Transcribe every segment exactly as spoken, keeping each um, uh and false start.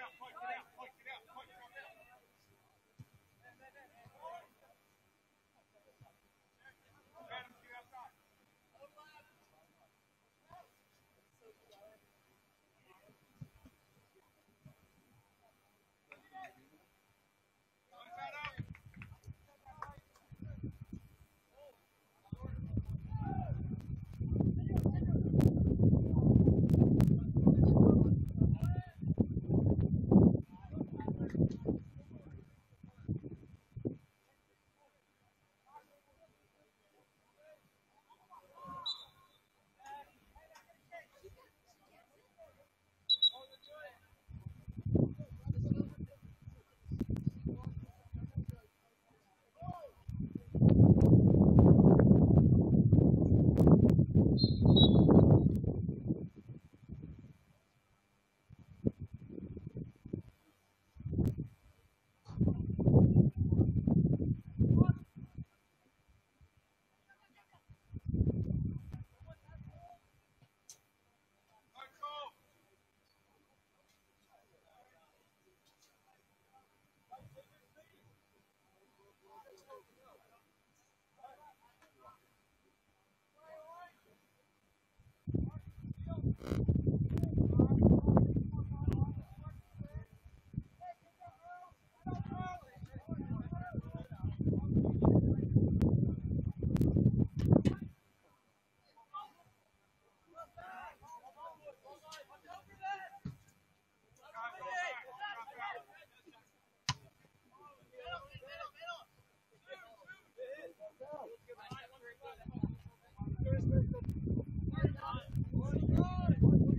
Let's go.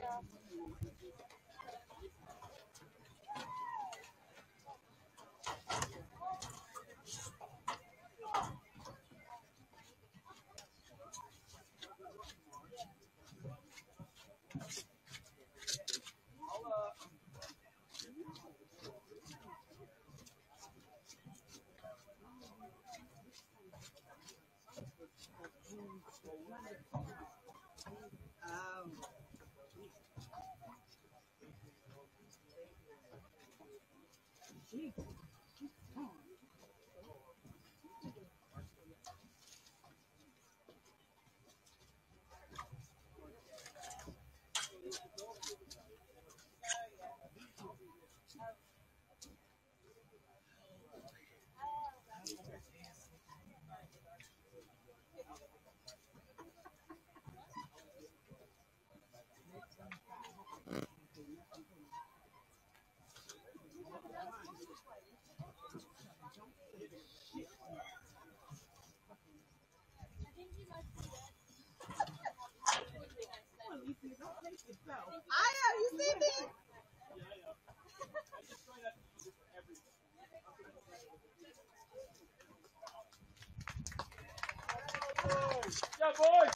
Yeah, boys!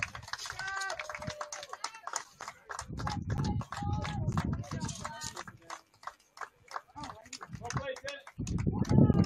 Well played, Tennent.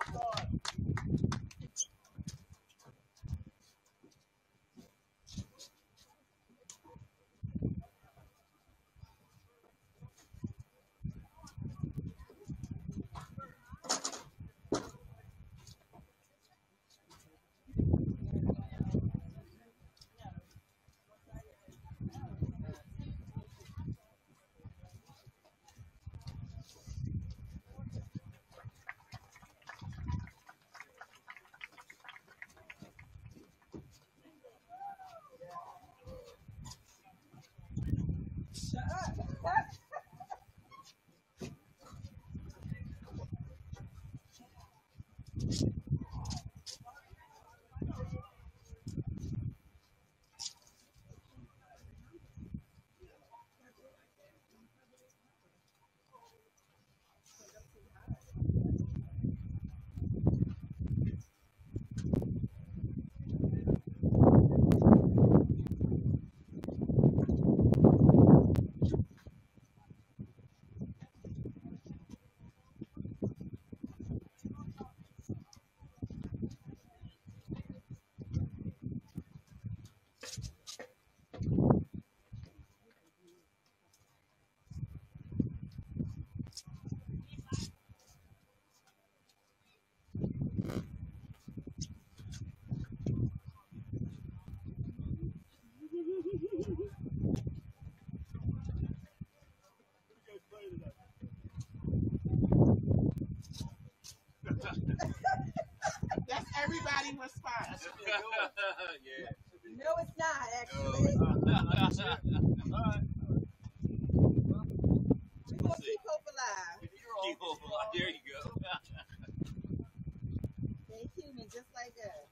That's everybody response. Yeah. No, it's not actually. No. All right. We're gonna keep hope alive. Keep hope alive. There you go. Stay human, just like us.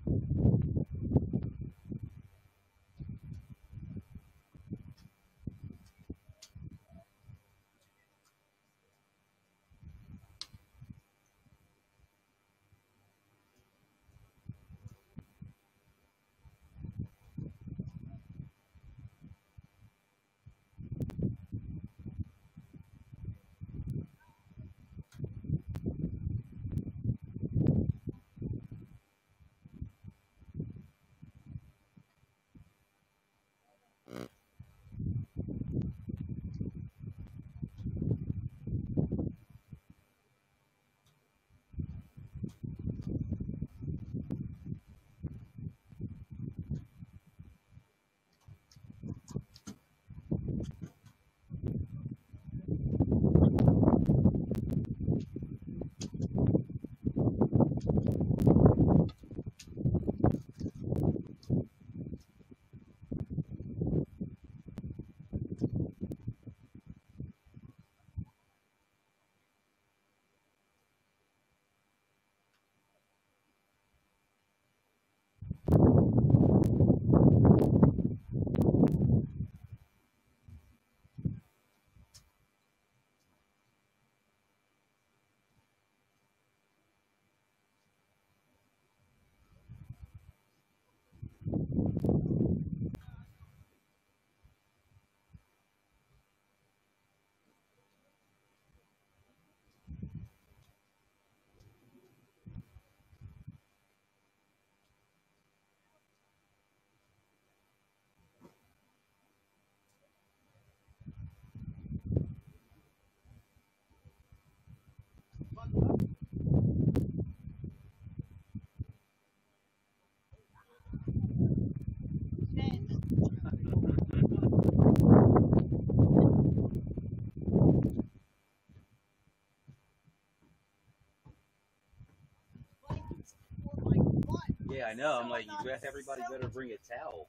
Yeah, I know. I'm like, you bet everybody better bring a towel.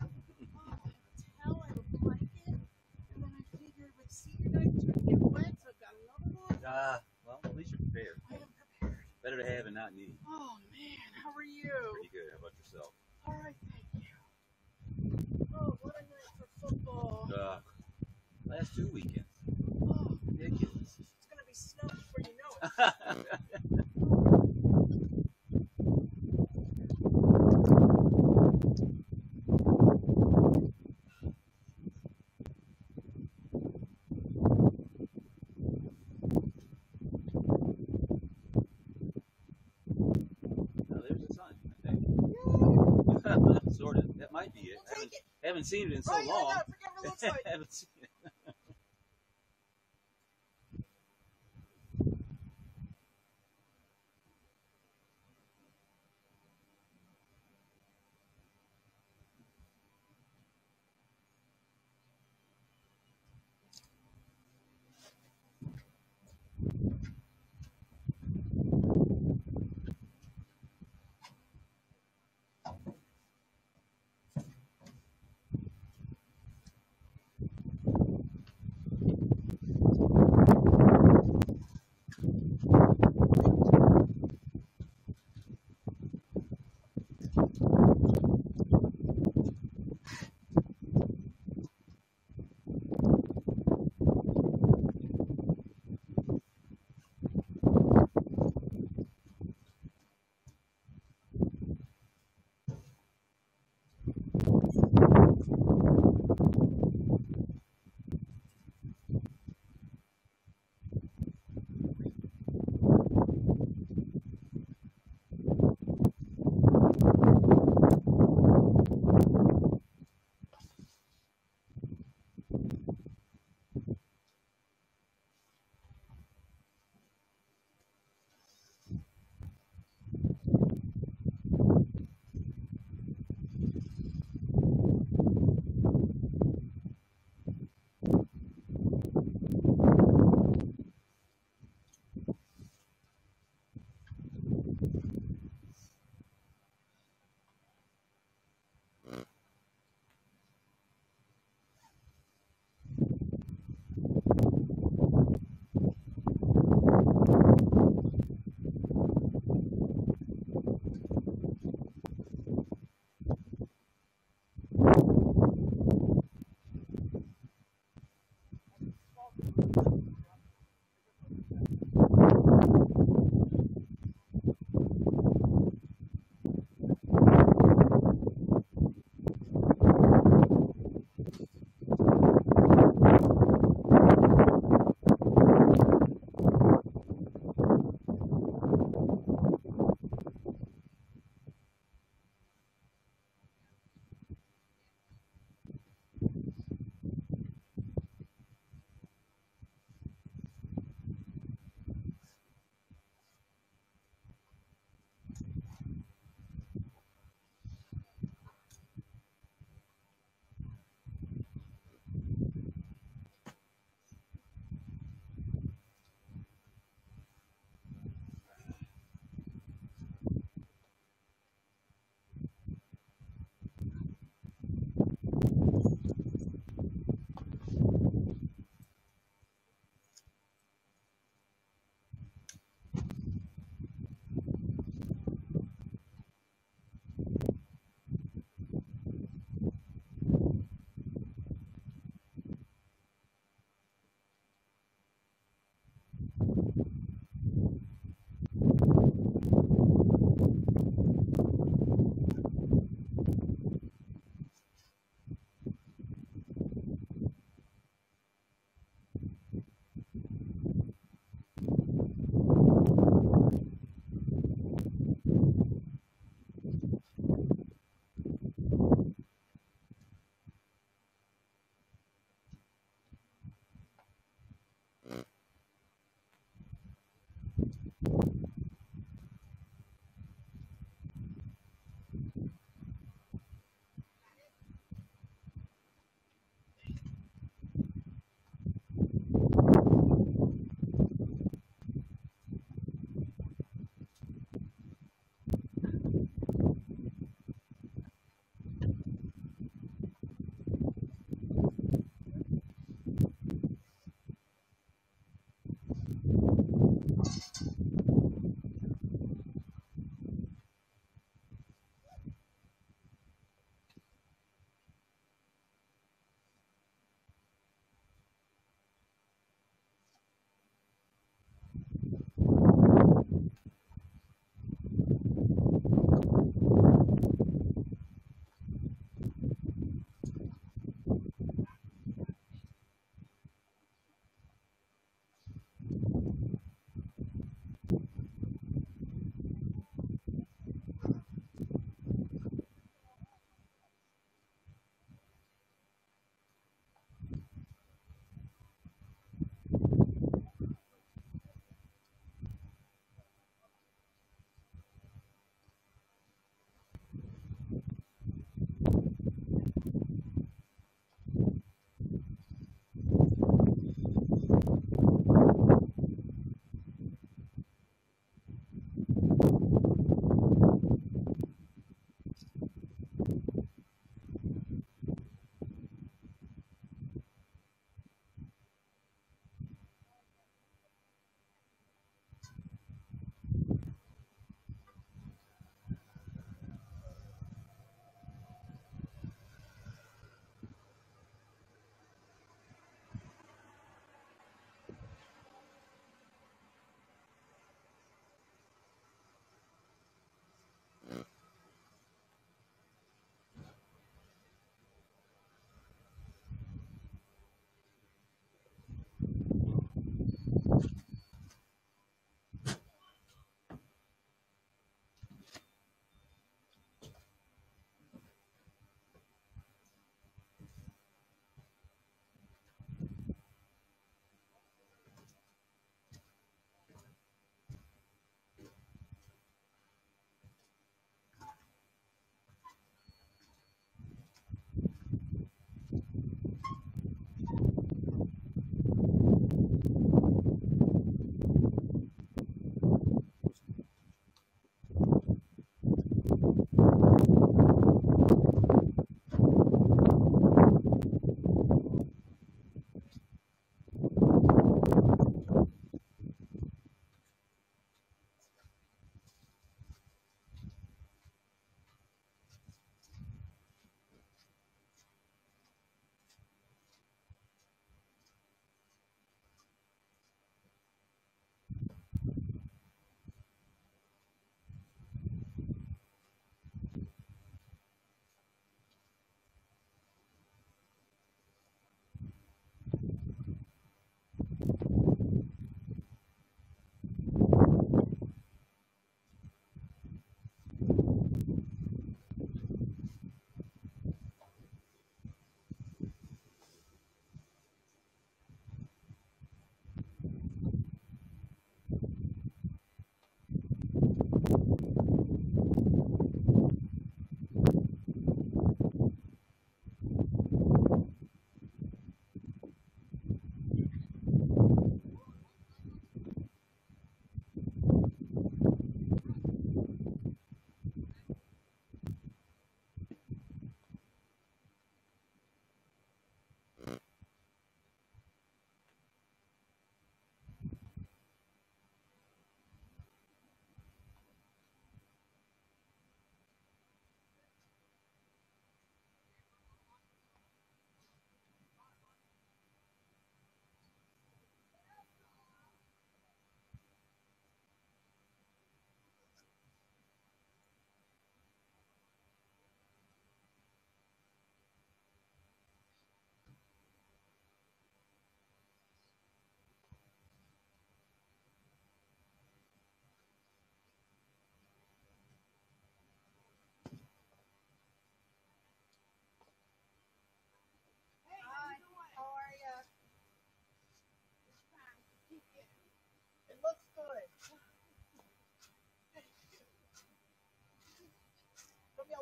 Towel and a blanket, and then I figured with senior night it's gonna get wet, so I've got another one. Ah, uh, well, at least you're prepared. I am prepared. Better to have and not need. Oh man, how are you? Pretty good. How about yourself? All right, thank you. Oh, what a night for football. Uh, last two weekends. Oh, Ridiculous. it's gonna be snow before you know it. Sort of. That might be it. We'll I haven't, take it. haven't seen it in so Right, long. I know, forget what it looks like. haven't seen it.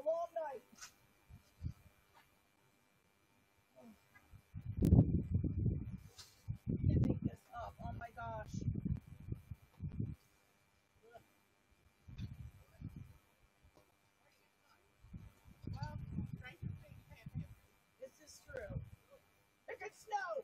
long night. Can't make this up. Oh my gosh. Well, stranger things happen. This is true. It could snow.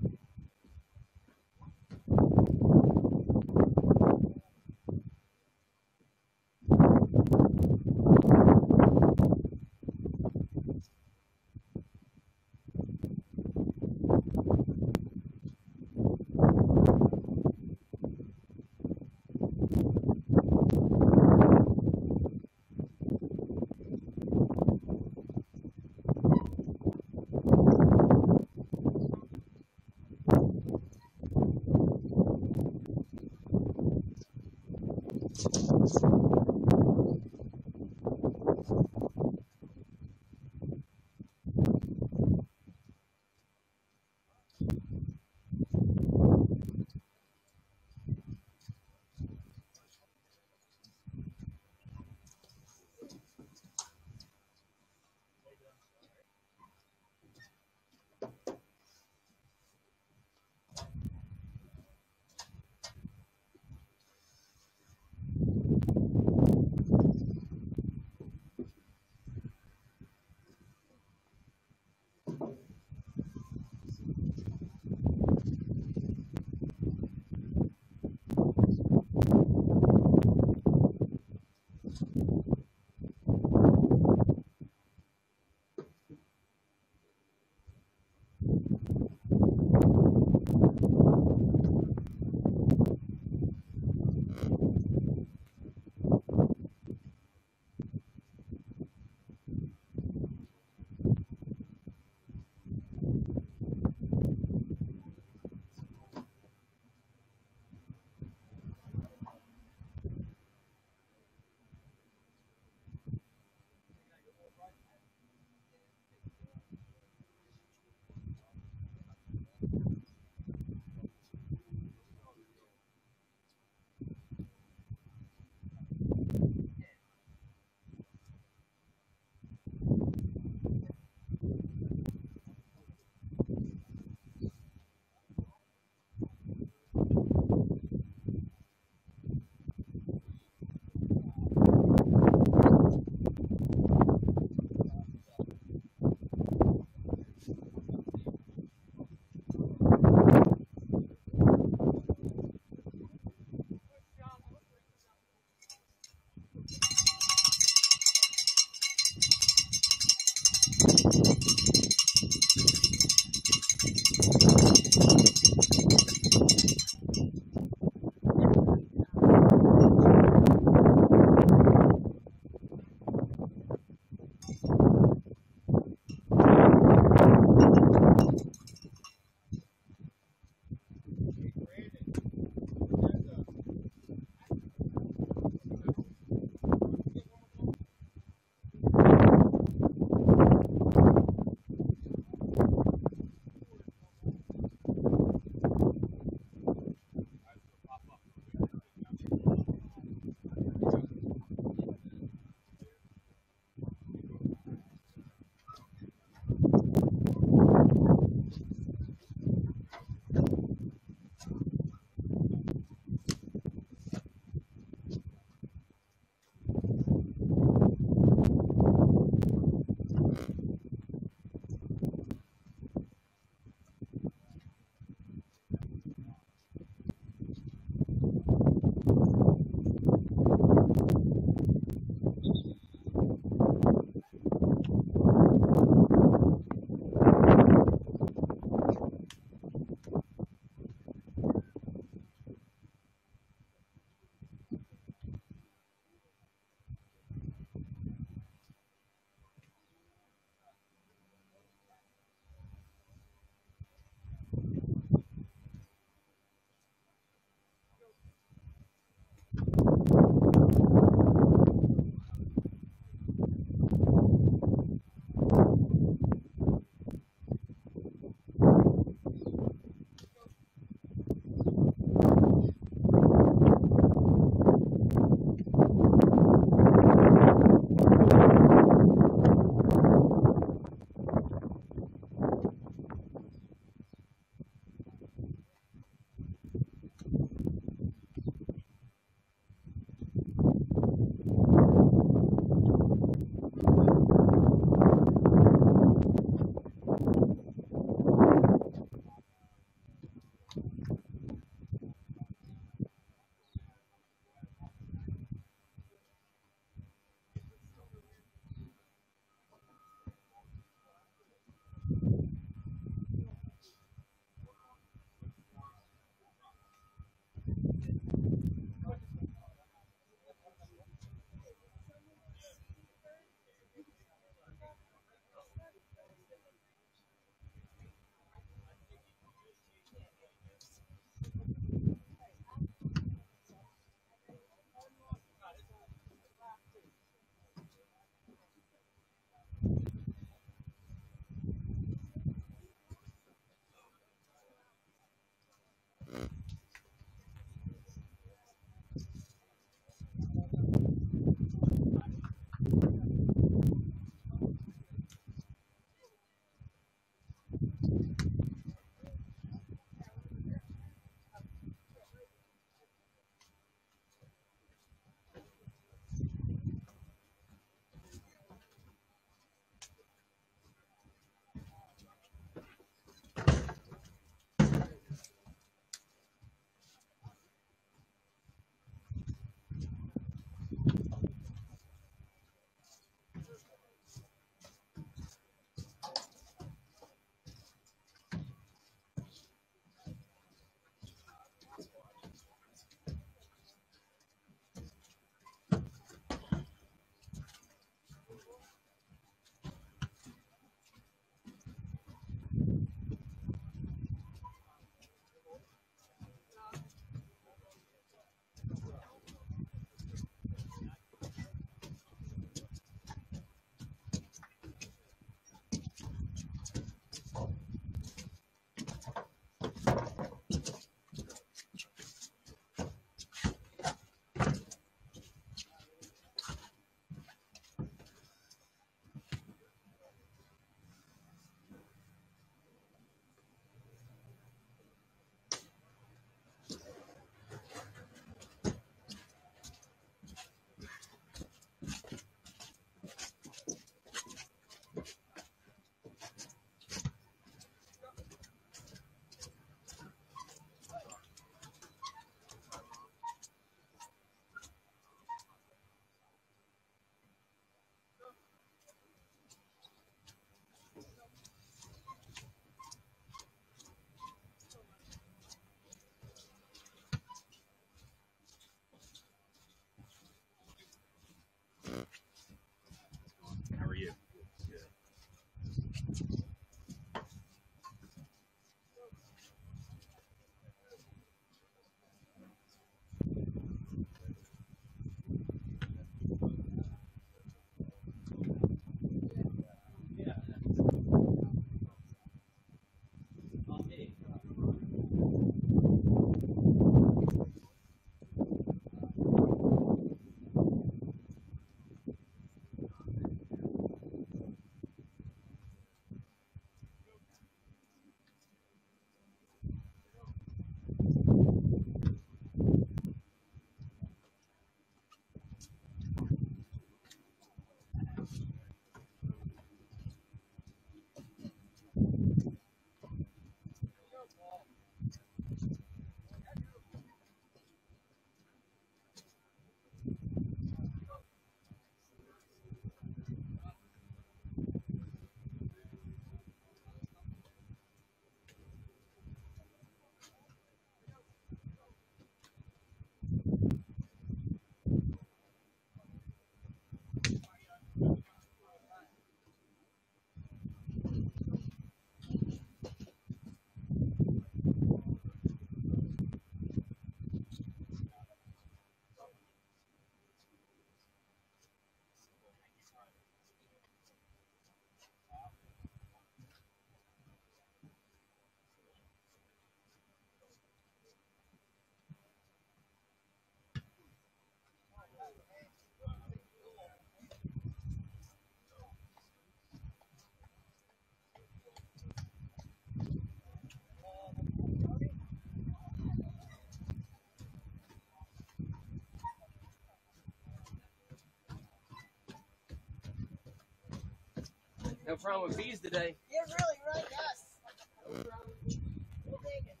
No problem with fees today. You're really right, yes. We'll take it.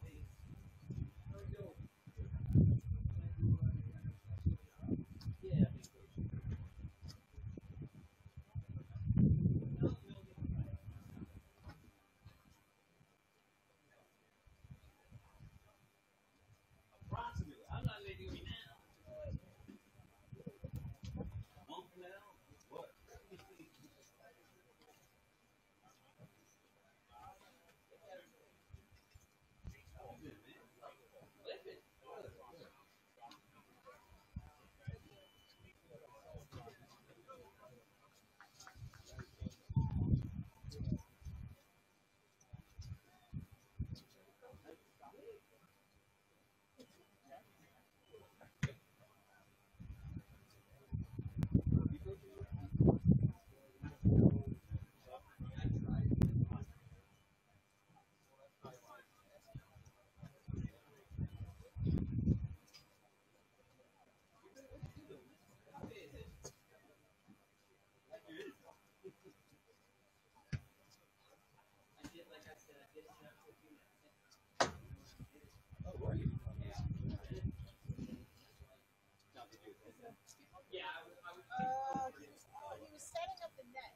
Approximately. I'm not making it now. Month from now? What? Uh, he was, oh, he was setting up the net.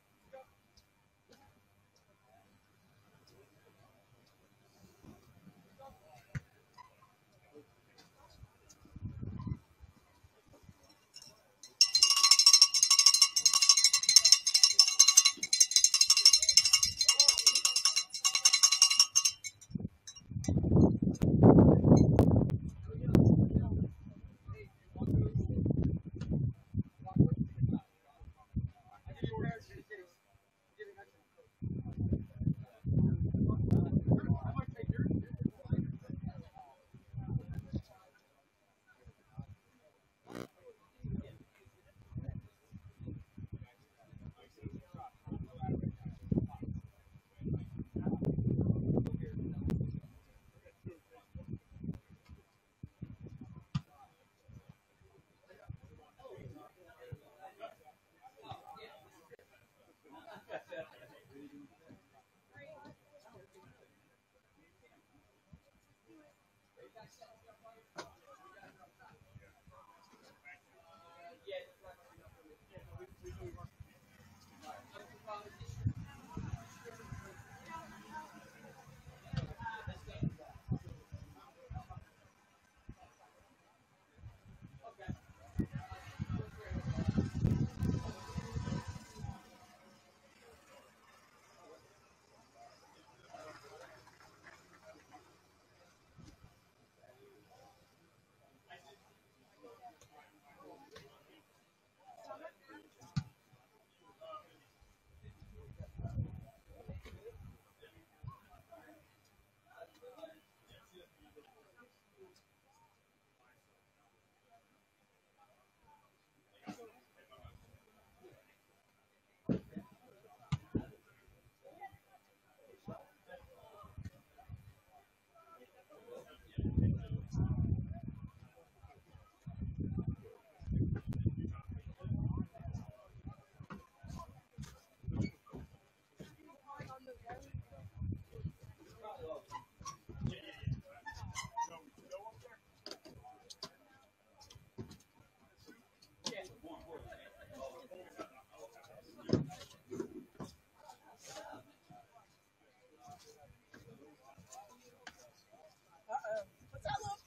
Uh-oh. What's that, Luke?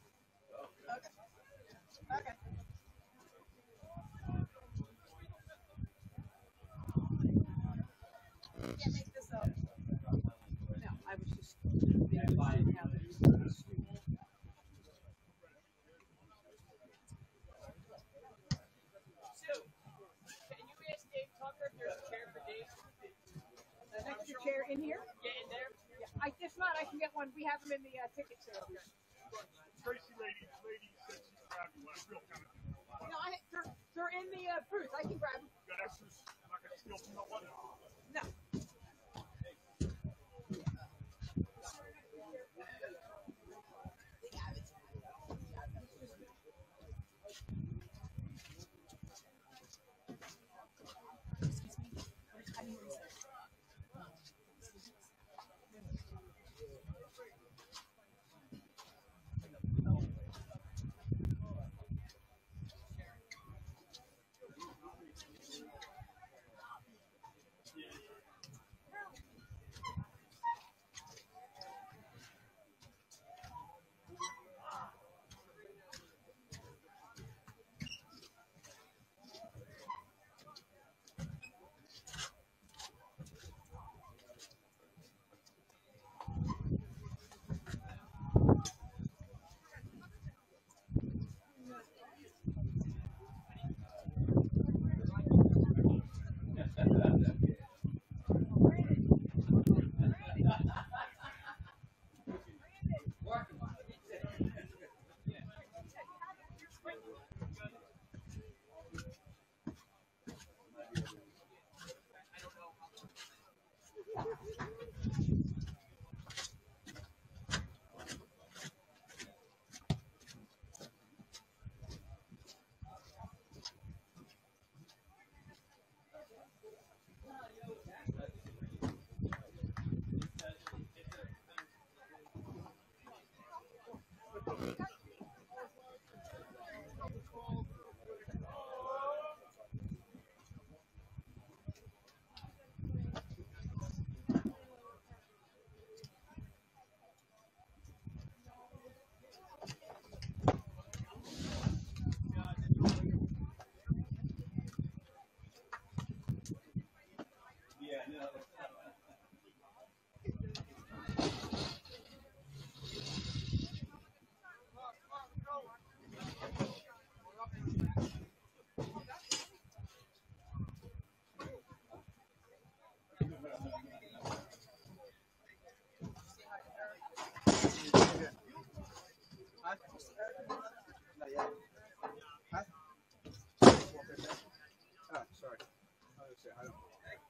Okay. Okay. Can't make this up. No, I was just making sure how the street. Sue, can you ask Dave Tucker if there's a chair for Dave? An extra chair in here? Get in there. Yeah, I, if not, I can get one. We have them in the uh, ticket sale. Tracy lady, lady said she's grabbing one. Real kind of thing. No, I, they're, they're in the uh, booth. I can grab them. Got extras. I'm not gonna steal from no one. No. Not yet. Huh? Oh, sorry. I was say, I don't.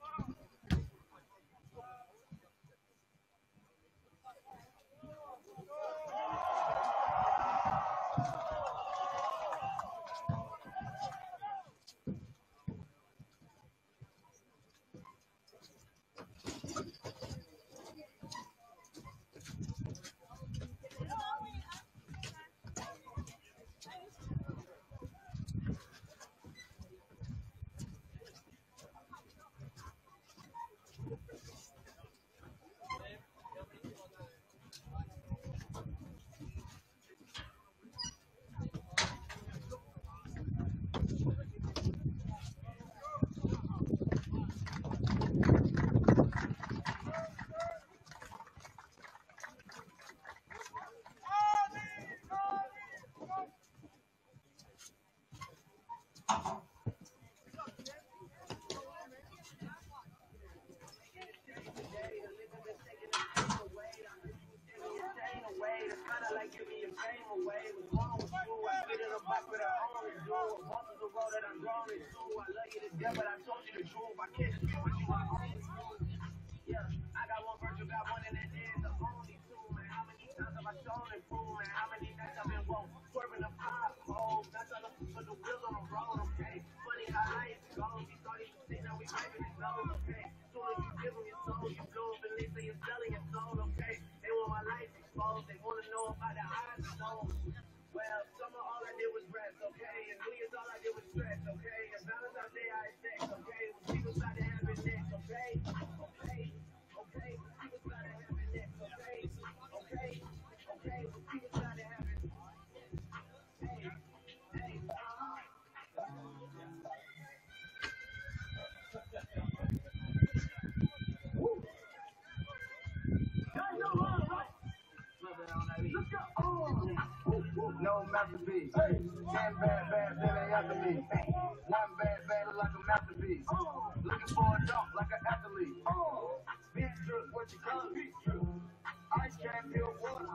No masterpiece. Ten bad bad that ain't after me. One bad bad like a masterpiece. Looking for a dunk like an athlete. Big drip, what you call it? Ice can't feel water.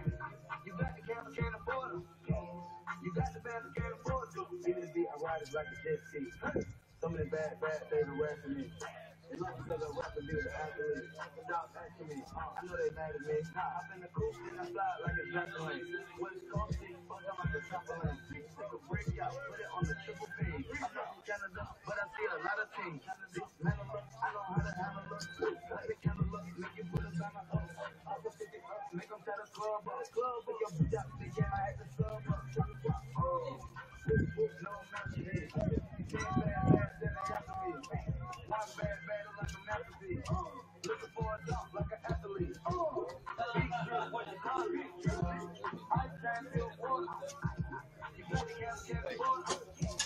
You got the camera, can't afford them. You got the band, can't afford them. Even the beat, I ride it like a jet ski. Some of the bad bad they harassing me. They love because I rap and be the athlete. Stop asking me. I know they mad at me. Nah, I'm in the cool and I slide like a trampoline. What it's called, see, fuck, I'm like a trampoline. Take a break out, put it on the triple B. I'm not from Canada, but I see a lot of teams. This man, I know how to handle it. Like the candle up, make you put it on my up. I will pick it up, make them try to club up. Club up, your bitch out, they can't act the club up. Oh, no masterpiece. Ten bad bad that ain't after me. One bad bad like a masterpiece. Looking for a dunk like an athlete. Big drip, what you call it? I can't feel water. You got the gas, can't afford it.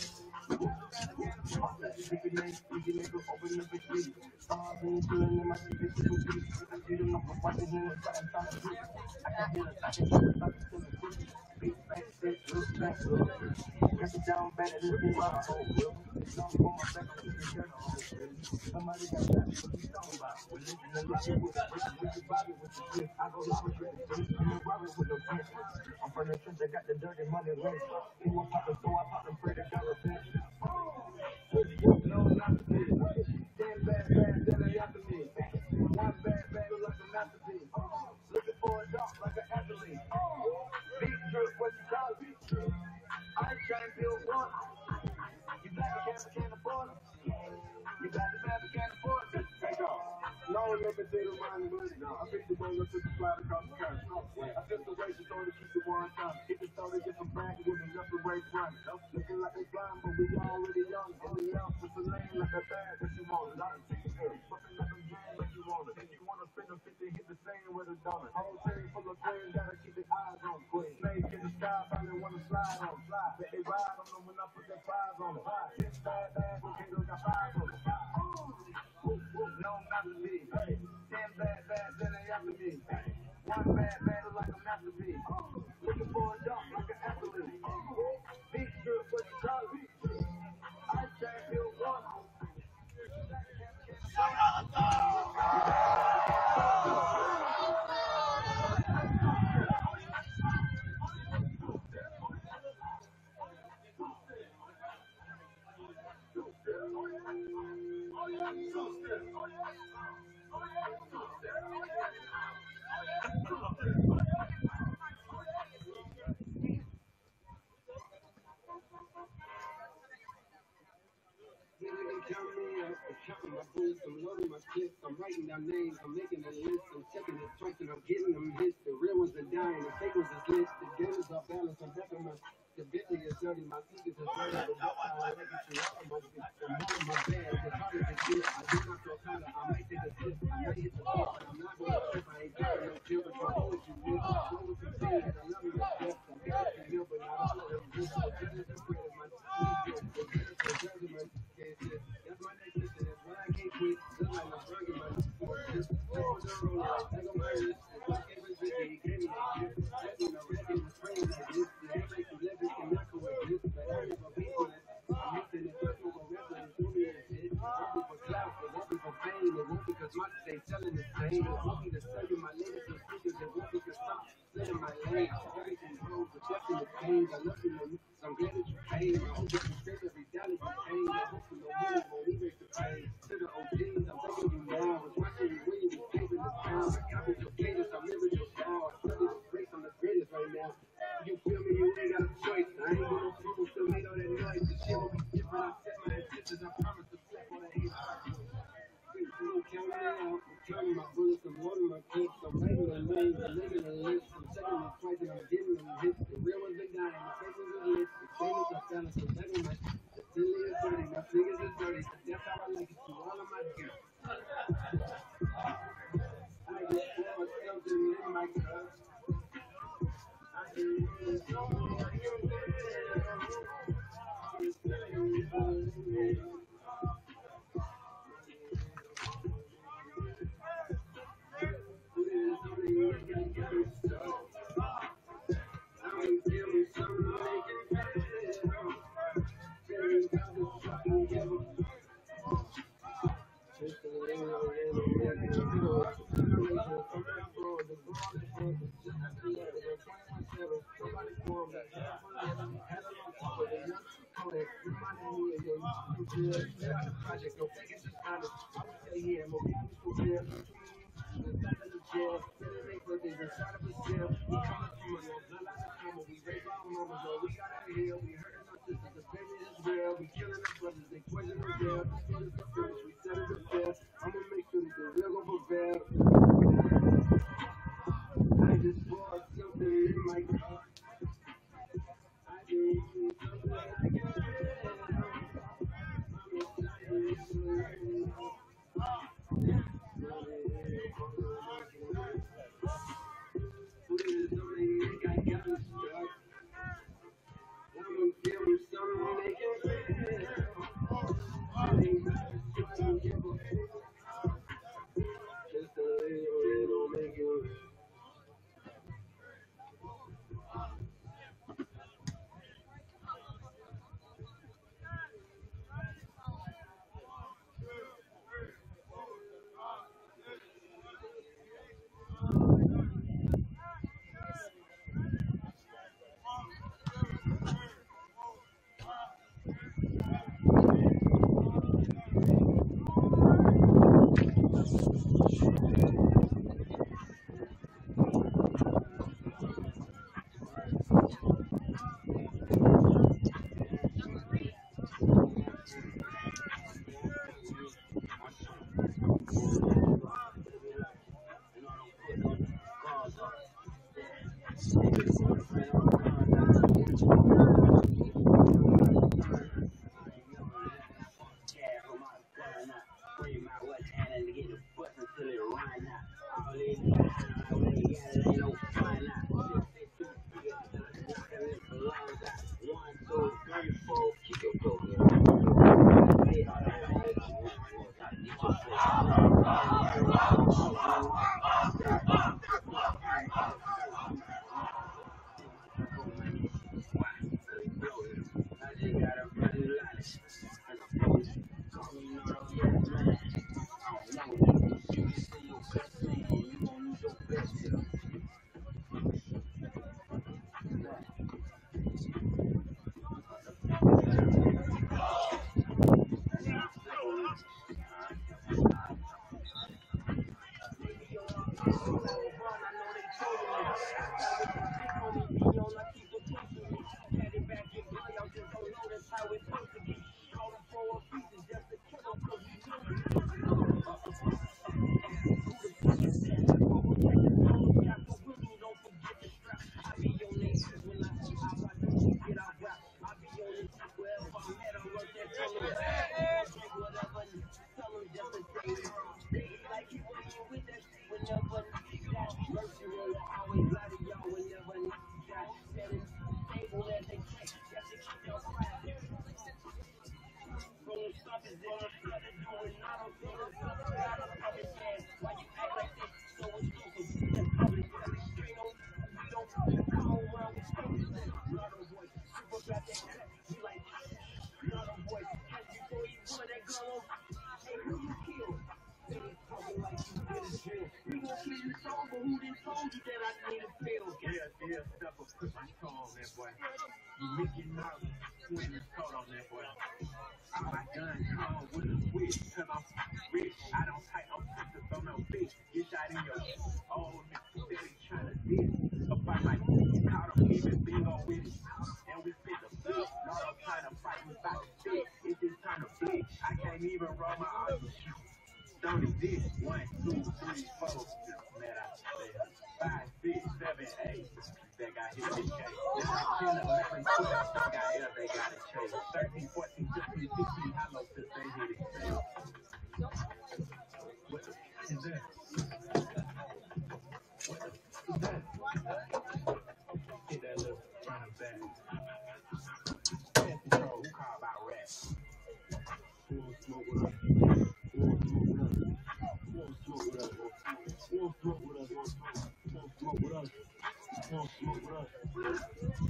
We can make, we can make it open up a street. Stars ain't chillin' in my seat, it's too deep. I see them up with watches in the front, I'm trying to sleep. I can hear the I can hear the I can feel the sleep. Big back, sit, look back, look. Press it down, better than me, my whole will. Long for my back, I'm looking at the whole thing. Somebody got that, what you talking about? Religion and love, with the with the body, with the gift. I go live with the gift, I'm in Robert with no friends. I'm from the trench, I got the dirty money ready. He want pop the so I pop and pray to God repent. No, not the big. Ten bad bad that ain't after me. One bad bad like a masterpiece. Looking for a dunk like an athlete. Big drip, what you call it? I ain't trying to feel water. You got the camera, can't afford it. You got the band, can't afford it. Take off. No, let me say the wine and money. I picked the one that took the flight across the country. I took the way she told her to keep the one time. Hit the store to get some brand with enough to raise run. Looking like a blind, but we already young. And the young with the lane like a bag, but you want it. I'm taking it. Fucking like a jam, but you want it. If you want to spend a fifty, hit the same with a dollar. Whole thing full of players, gotta keep the eyes on queen. Snake in the sky, probably want to slide on. Slide. Let they ride on them when I put their fives on them. Ten bad bad, but they got five on them. No, not to me. Ten bad bad, then they after me. One bad bad like a masterpiece. Looking for a dunk like an athlete. Big drip, what you call it? I can't feel water. Counting my bullets, I'm loading my clips, I'm writing down names, I'm making a list, I'm checking it twice and I'm getting them hits. The real ones are dying, the fake ones is lit, the game is off balance, I'm back on my, the Bentley is dirty, my sneakers is dirty, the that's how I like it to rock on my bitch, I'm holding my bag, the hardest is good, I do not feel kind of, I might take a sip, I might hit the floor, but I'm not going to trip, I ain't taking no chill, but you know what you did, know what you did, and I love you, respect, I'm got it to you, but not all of them, just so good as the bread of my teeth, the good as the judge of my teeth, that's my next mission, that's what I can't quit, look like I'm burning my teeth, just over the road, like take a my wrist, and I gave it to me, gave me a gift, let me know, let me know, praying like this, the hate like you live, it cannot coexist, but I never be on it, I'm mixing it, first one go wrestling, and do me that shit, it won't be for clout, it won't be for fame, it won't because my they selling the same, it won't be to sell you my latest and speakers, it won't be because some slitting my legs, everything goes, the depth and the pain, I love you, man, so I'm glad that you paid, I hope that you scrape every dollar you paid, I hope you know money won't erase the pain, to the O Gs, I'm taking you now, it's watching you when you was paving the town, I copied your cadence, I mirrored your style, I studied the grace, I'm the greatest right now, you feel me, you ain't got a choice, I ain't gonna fool, still made all that noise, the shit will be different, I set my intentions, I promise to flip on the hate. Counting my bullets, I'm loading my clips, I'm writing my names, I'm making a list, I'm checking my twice and I'm getting them hits. The real ones are dying, the fake ones are lit, the famous are selling, so better my the silly is dirty, my fingers is dirty, that's how I like it to all of my gear. I just pour something in my cup. I just something I can project, no fake, it's just honest. I would say, yeah, more people there. Inside of the jail, celebrate birthdays inside of a cell. We come up from a long bloodline of trauma. We raise our mamas, though we got out of here. We hurting our sisters, the baby is real. We killing our brothers, they poison them jail. The stories are finished, we settle the fair. I'ma make sure that the real go prevail. I just poured something in my cup. I just need something I can feel. boy. You make it out when it's cold on that boy. I'm my gun come with a switch, cause I'm rich. I don't type no pictures on no bitch. Get shot in your old nigga steady trying to diss. About my caught him even bingo with it. And we fit the flip. Not I'm trying to fight me about the shit. It's just trying to flip. I can't even roll my eyes. Don't exist. One, two, three, four. Man, I say five, six, seven, eight. They got hit the case. ten, eleven, twelve. They got L, they got a chase. thirteen, fourteen, fifteen, sixteen. How low since they hit it? What the f is that? What the f is that? Hit that little running back. Pest control. Who call about rats? Who won't smoke with us? Who won't smoke with us? Who won't smoke with us? Who won't smoke with us? Who won't smoke with us? Who won't smoke with us?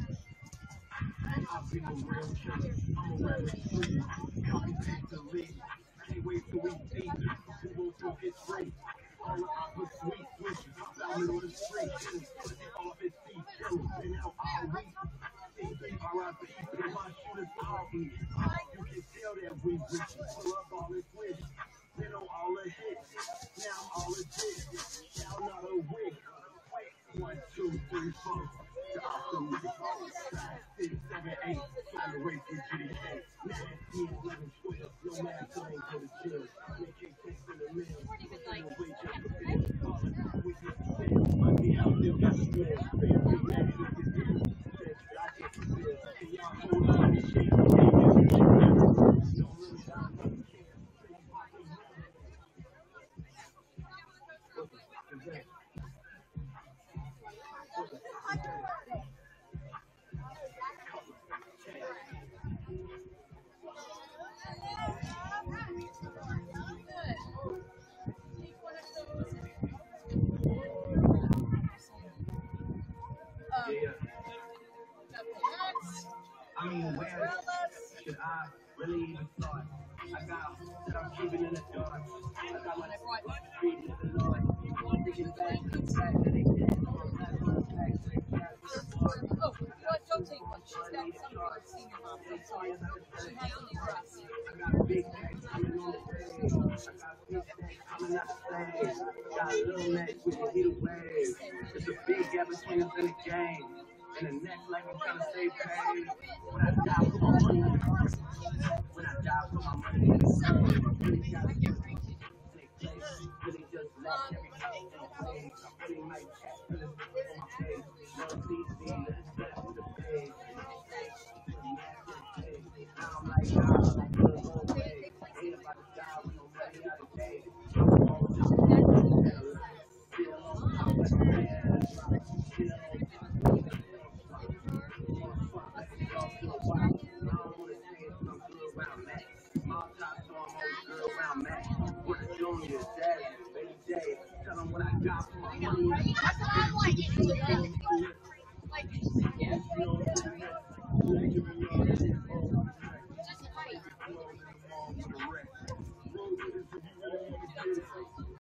I've been a real shit. I'm a rapper street. Coming back to leave. Can't wait till we see. Who won't smoke it straight? All the opera sweet switches. I'm down in the street. All of his feet. And now all week. R I P. And my shooters all eat. You can tell that we rich. Pull up all this wish. Then on all the hits. Now all the hits. Now not a wig. One, two, three, four. The awesome is five, six, seven, eight. Trying to race with G D K. nine, ten, eleven, twelve. No man still ain't go to jail. They can't take in the mail. They don't wait just to fail. All the time we get to fail. My me out still got the smell. Fair me back in the deal. I get the bill. And y'all hold on this shit. Don't really down no care. What the fuck is that? Yeah. I mean, where should I really even start? I got that I'm keeping in the dark. I got my feet in the Lord. I'm thinking back to the fact that they did. Oh, what? Don't take one. She's got some other senior mom. I'm sorry. She has to leave us. I got a big bag coming on the stage. I got a big bag coming out the stage. Got a little match with the heat wave. There's a big gap between us in the game. And the next life I'm trying to save pay. When I die for my money, when I die for my money, really gotta get take place. Really just let everything take place. I really might chat for this on my face. No T V, let's get to the page. Now I'm like, nah, I'm like, good old way. Ain't about to die with no money out of day. Oh, just feel on top like a man. Feel on top. Tell them what I got for my money. That's what I like it. Like, yeah.